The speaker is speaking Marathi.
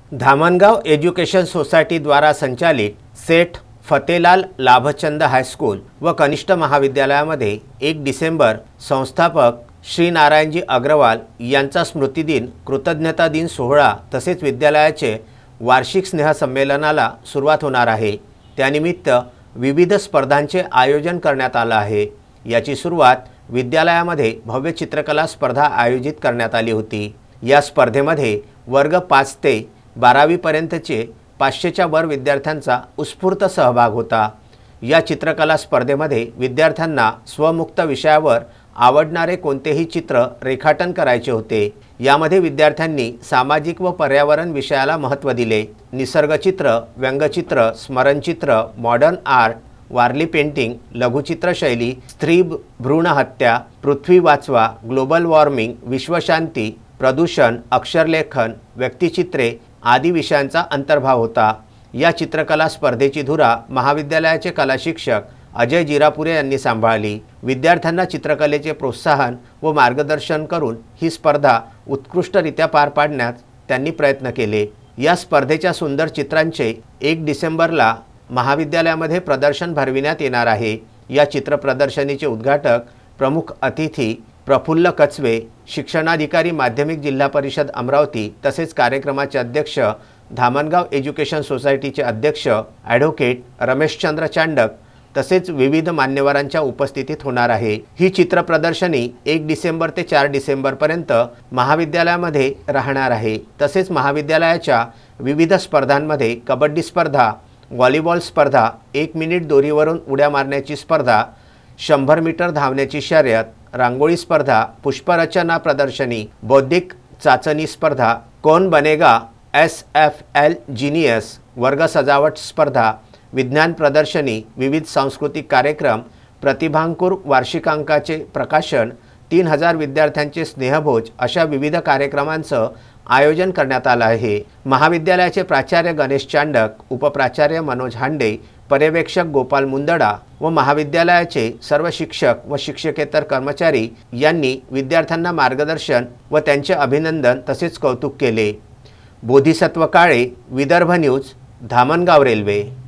धामनगाव एज्युकेशन सोसायटी द्वारा संचालित सेठ फतेलाल लाभचंद हायस्कूल व कनिष्ठ महाविद्यालयामध्ये 1 डिसेंबर संस्थापक श्री नारायणजी अग्रवाल यांचा स्मृतिदिन, कृतज्ञता दिन सोहळा तसेच विद्यालयाचे वार्षिक स्नेहसंमेलनाला सुरुवात होणार आहे। त्यानिमित्त विविध स्पर्धांचे आयोजन करण्यात आले आहे। याची सुरुवात विद्यालयामध्ये भव्य चित्रकला स्पर्धा आयोजित करण्यात आली होती। या स्पर्धेमध्ये वर्ग 5 ते 12वी पर्यंतचे 500च्या वर विद्यार्थ्यांचा उत्स्फूर्त सहभाग होता। या चित्रकला स्पर्धेमध्ये विद्यार्थ्यांना स्वमुक्त विषयावर आवडणारे कोणतेही चित्र रेखाटन करायचे होते। यामध्ये विद्यार्थ्यांनी सामाजिक व पर्यावरण विषयाला महत्त्व दिले। निसर्गचित्र, व्यंगचित्र, स्मरणचित्र, मॉडर्न आर्ट, वारली पेंटिंग, लघुचित्र शैली, स्त्री भ्रूण हत्या, पृथ्वी वाचवा, ग्लोबल वॉर्मिंग, विश्वशांती, प्रदूषण, अक्षरलेखन, व्यक्तिचित्रे आदी विषयांचा अंतर्भाव होता। या चित्रकला स्पर्धेची धुरा महाविद्यालयाचे कला शिक्षक अजय जिरापुरे यांनी सांभाळली। विद्यार्थ्यांना चित्रकलेचे प्रोत्साहन व मार्गदर्शन करून ही स्पर्धा उत्कृष्टरित्या पार पाडण्यात त्यांनी प्रयत्न केले। या स्पर्धेच्या सुंदर चित्रांचे 1 डिसेंबरला महाविद्यालयामध्ये प्रदर्शन भरविण्यात येणार आहे। या चित्र प्रदर्शनीचे उद्घाटक प्रमुख अतिथी प्रफुल्ल कचवे, शिक्षणाधिकारी माध्यमिक जिल्हा परिषद अमरावती तसेच कार्यक्रमाचे अध्यक्ष धामनगाव एज्युकेशन सोसायटीचे अध्यक्ष ॲडव्होकेट रमेशचंद्र चांडक तसेच विविध मान्यवरांच्या उपस्थितीत होणार आहे। ही चित्र प्रदर्शनी 1 डिसेंबर ते 4 डिसेंबर पर्यंत महाविद्यालयामध्ये राहणार आहे। तसेच महाविद्यालयाच्या विविध स्पर्धांमध्ये कबड्डी स्पर्धा, व्हॉलीबॉल स्पर्धा, 1 मिनिट दोरीवरून उड्या मारण्याची स्पर्धा, 100 मीटर धावण्याची शर्यत, रांगोळी स्पर्धा, पुष्परचना प्रदर्शनी, बौद्धिक चाचणी स्पर्धा, कौन बनेगा SFL जीनियस, वर्ग सजावट स्पर्धा, विज्ञान प्रदर्शनी, विविध सांस्कृतिक कार्यक्रम, प्रतिभांकुर वार्षिकांकाचे प्रकाशन, 3000 विद्यार्थ्यांचे स्नेहभोज अशा विविध कार्यक्रमांचं आयोजन करण्यात आलं आहे। महाविद्यालयाचे प्राचार्य गणेश चांडक, उपप्राचार्य मनोज हांडे, पर्यवेक्षक गोपाल मुंदडा व महाविद्यालयाचे सर्व शिक्षक व शिक्षकेतर कर्मचारी यांनी विद्यार्थ्यांना मार्गदर्शन व त्यांचे अभिनंदन तसेच कौतुक केले। Bodhisattva Kale, Vidarbha news, Dhamangaon railway.